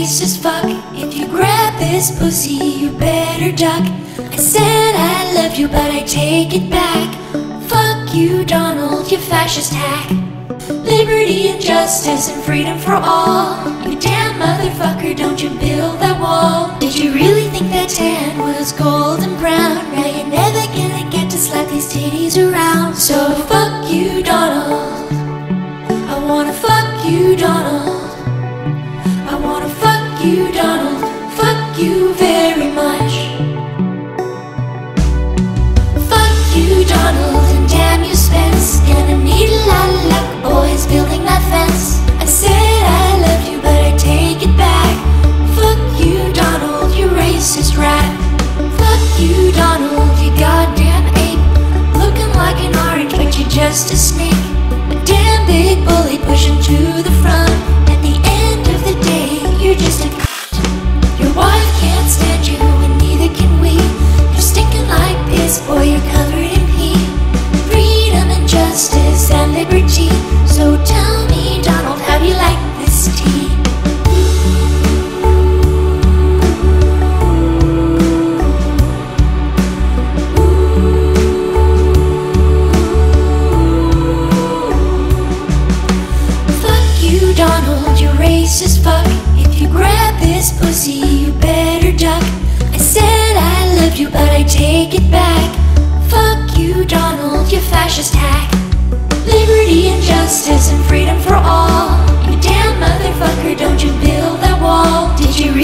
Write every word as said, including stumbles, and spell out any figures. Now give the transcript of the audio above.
racist fuck. If you grab this pussy, you better duck. I said I loved you, but I take it back. Fuck you, Donald, you fascist hack. Liberty and justice and freedom for all. You damn motherfucker, don't you build that wall. Did you really think that tan was golden brown? Now you're never gonna get to slap these titties around. So fuck you, Donald. I wanna fuck you, Donald. I wanna fuck you, Donald. Fuck you very much. Fuck you, Donald, and damn you, Spence. Gonna need a lot of luck, boys, building that fence. I said I loved you, but I take it back. Fuck you, Donald, you racist rat. Fuck you, Donald, you goddamn ape. Looking like an orange, but you're just a snake. A damn big bully pushing to the front. At the end of the day, you're just a your wife can't stand you, and neither can we. You're stinking like piss, boy, you're covered in pee. Freedom and justice and liberty. So tell me, Donald, how do you like this tea? Fuck you, Donald, you racist fuck. If you grab this pussy, you better duck. I said I loved you, but I take it back. Fuck you, Donald, you fascist hack. Liberty and justice and freedom for all. You damn motherfucker, don't you build that wall. Did you